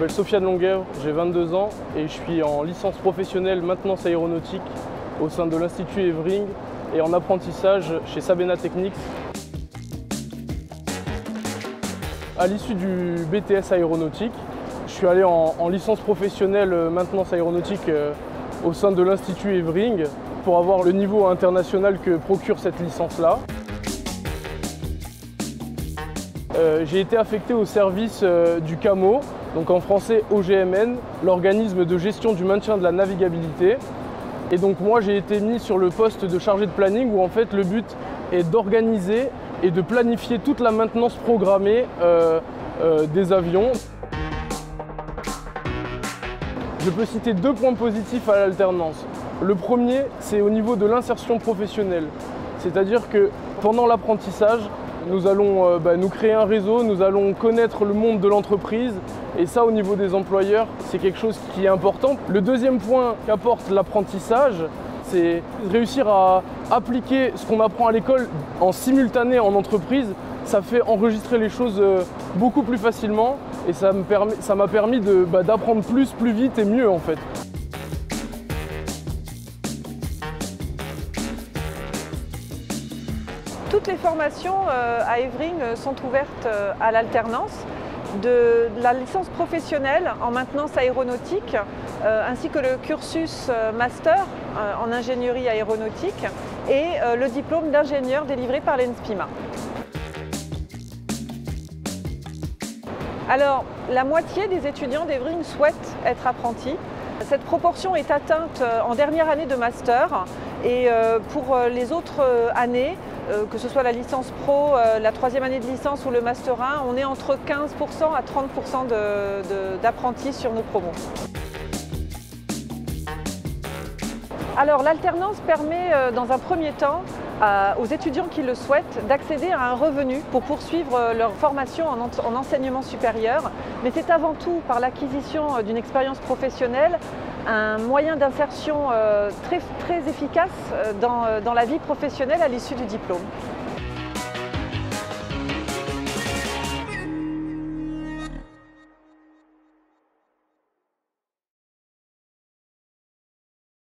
m'appelle Sofiane Longuèvre, j'ai 22 ans et je suis en licence professionnelle maintenance aéronautique au sein de l'Institut Evering et en apprentissage chez Sabena Technics. À l'issue du BTS aéronautique, je suis allé en licence professionnelle maintenance aéronautique au sein de l'Institut Evering pour avoir le niveau international que procure cette licence-là. J'ai été affecté au service du CAMO, donc en français OGMN, l'organisme de gestion du maintien de la navigabilité. Et donc moi j'ai été mis sur le poste de chargé de planning où en fait le but est d'organiser et de planifier toute la maintenance programmée des avions. Je peux citer 2 points positifs à l'alternance. Le premier, c'est au niveau de l'insertion professionnelle. C'est-à-dire que pendant l'apprentissage, nous allons nous créer un réseau, nous allons connaître le monde de l'entreprise et ça au niveau des employeurs, c'est quelque chose qui est important. Le deuxième point qu'apporte l'apprentissage, c'est réussir à appliquer ce qu'on apprend à l'école en simultané en entreprise. Ça fait enregistrer les choses beaucoup plus facilement et ça m'a permis d'apprendre plus vite et mieux en fait. Toutes les formations à Evering sont ouvertes à l'alternance, de la licence professionnelle en maintenance aéronautique, ainsi que le cursus master en ingénierie aéronautique et le diplôme d'ingénieur délivré par l'ENSPIMA. Alors, la moitié des étudiants d'Evering souhaitent être apprentis. Cette proportion est atteinte en dernière année de master et pour les autres années, que ce soit la licence pro, la 3e année de licence ou le master 1, on est entre 15% à 30% d'apprentis sur nos promos. Alors l'alternance permet dans un premier temps aux étudiants qui le souhaitent d'accéder à un revenu pour poursuivre leur formation en enseignement supérieur, mais c'est avant tout par l'acquisition d'une expérience professionnelle un moyen d'insertion très efficace dans la vie professionnelle à l'issue du diplôme.